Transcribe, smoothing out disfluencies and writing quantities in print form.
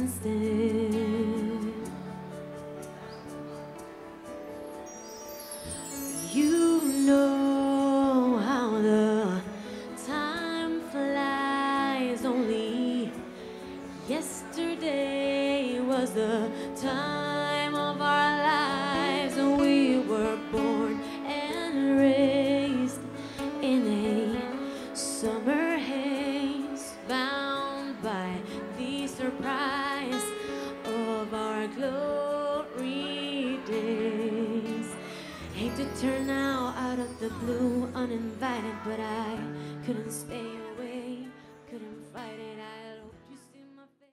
instead. You know how the time flies. Only yesterday was the time of our lives, and we were born and raised in a summer haze, bound by the surprise of our glory days. Hate to turn now out of the blue uninvited, but I couldn't stay away.